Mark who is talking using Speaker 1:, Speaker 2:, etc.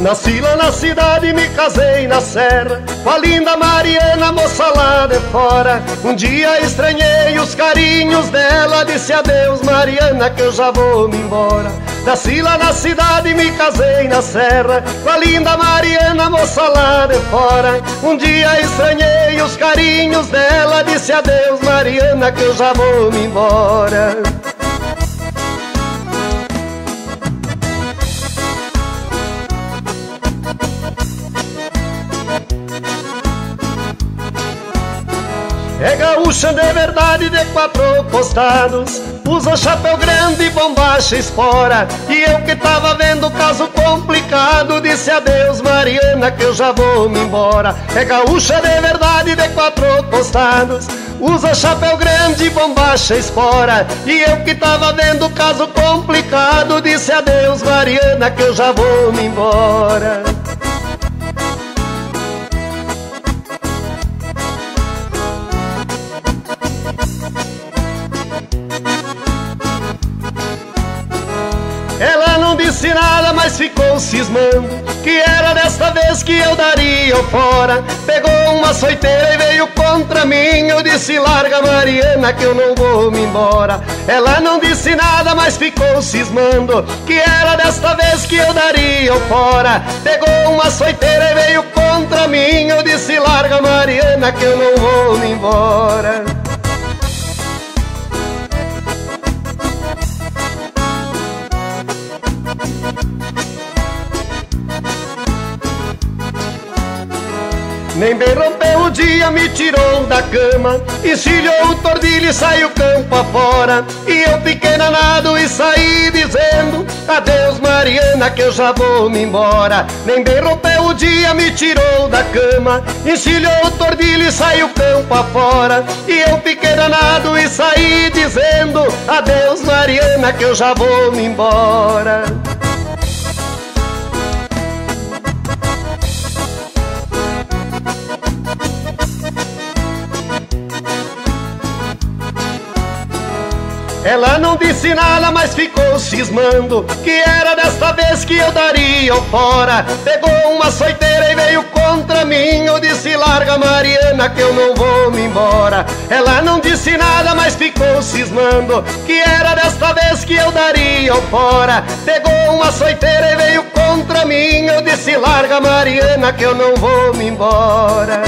Speaker 1: Nasci lá na cidade e me casei na serra, com a linda Mariana, moça lá de fora. Um dia estranhei os carinhos dela, disse adeus Mariana que eu já vou me embora. Nasci lá na cidade e me casei na serra, com a linda Mariana, moça lá de fora. Um dia estranhei os carinhos dela, disse adeus Mariana que eu já vou me embora. É gaúcha de verdade, de 4 costados, usa chapéu grande, bombacha, espora. E eu que tava vendo caso complicado, disse adeus Mariana que eu já vou me embora. É gaúcha de verdade, de 4 costados, usa chapéu grande, bombacha, espora. E eu que tava vendo caso complicado, disse adeus Mariana que eu já vou me embora. Ela não disse nada, mas ficou cismando que era desta vez que eu daria o fora. Pegou uma soiteira e veio contra mim. Eu disse larga Mariana que eu não vou me embora. Ela não disse nada, mas ficou cismando que era desta vez que eu daria o fora. Pegou uma soiteira e veio contra mim. Eu disse larga Mariana que eu não vou me embora. Nem bem rompeu o dia, me tirou da cama, encilhou o tordilho e saiu campo afora. E eu fiquei danado e saí dizendo adeus Mariana que eu já vou me embora. Nem bem rompeu o dia, me tirou da cama, encilhou o tordilho e saiu campo afora. E eu fiquei danado e saí dizendo adeus Mariana que eu já vou me embora. Ela não disse nada, mas ficou cismando que era desta vez que eu daria o fora. Pegou uma soiteira e veio contra mim. Eu disse larga Mariana que eu não vou me embora. Ela não disse nada, mas ficou cismando que era desta vez que eu daria o fora. Pegou uma soiteira e veio contra mim. Eu disse larga Mariana que eu não vou me embora.